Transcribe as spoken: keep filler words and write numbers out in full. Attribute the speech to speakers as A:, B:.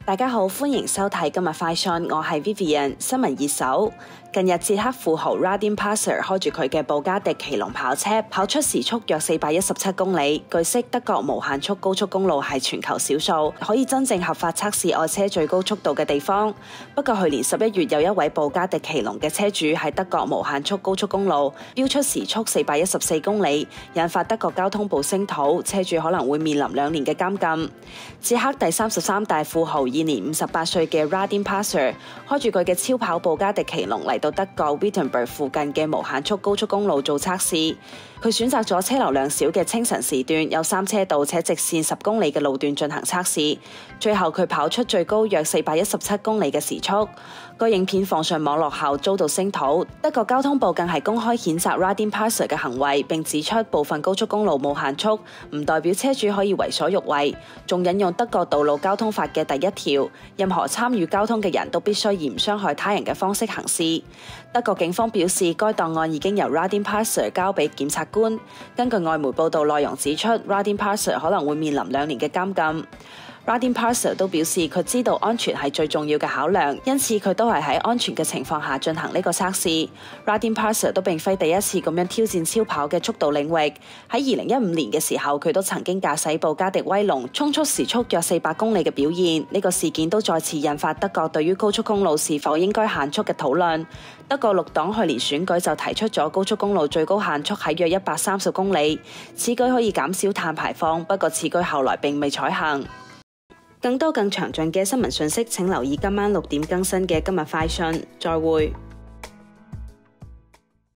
A: 大家好，歡迎收睇今日快訊，我係 Vivian。新聞熱搜：近日捷克富豪 Radim Passer 開住佢嘅布加迪奇龍跑車，跑出時速約四百一十七公里。據悉，德國無限速高速公路係全球少數可以真正合法測試愛車最高速度嘅地方。不過去年十一月，有一位布加迪奇龍嘅車主喺德國無限速高速公路飆出時速四百一十四公里，引發德國交通部聲討，車主可能會面臨兩年嘅監禁。捷克第三十三大富豪，現年五十八歲嘅 Radim Passer 開住佢嘅超跑布加迪奇龍嚟到德國 Wittenberg 附近嘅無限速高速公路做測試。佢選擇咗車流量少嘅清晨時段，有三車道且直線十公里嘅路段進行測試。最後佢跑出最高約四百一十七公里嘅時速。個影片放上網絡後遭到聲討，德國交通部更係公開譴責 Radim Passer 嘅行為，並指出部分高速公路冇限速唔代表車主可以為所欲為，仲引用德國道路交通法嘅第一條，任何參與交通嘅人都必須以唔傷害他人嘅方式行事。德國警方表示，該檔案已經由 Radim Passer 交俾檢察官。根據外媒報道內容指出， Radim Passer 可能會面臨兩年嘅監禁。Radim Passer 都表示，佢知道安全係最重要嘅考量，因此佢都係喺安全嘅情況下進行呢個測試。Radim Passer 都並非第一次咁樣挑戰超跑嘅速度領域。喺二零一五年嘅時候，佢都曾經駕駛布加迪威龍衝出時速約四百公里嘅表現。呢個事件都再次引發德國對於高速公路是否應該限速嘅討論。德國綠黨去年選舉就提出咗高速公路最高限速喺約一百三十公里，此舉可以減少碳排放，不過此舉後來並未採行。更多更詳盡嘅新聞訊息，請留意今晚六點更新嘅今日快訊。再會。